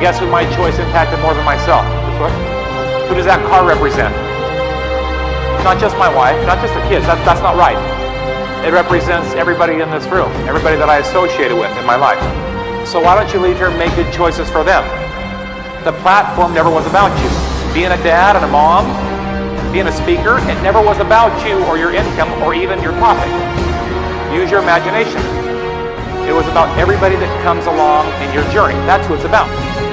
guess who my choice impacted more than myself? Who does that car represent? Not just my wife, not just the kids. That's not right. It represents everybody in this room, everybody that I associated with in my life. So why don't you leave here and make good choices for them? The platform never was about you. Being a dad and a mom, being a speaker, it never was about you or your income or even your topic. Use your imagination. It was about everybody that comes along in your journey. That's what it's about.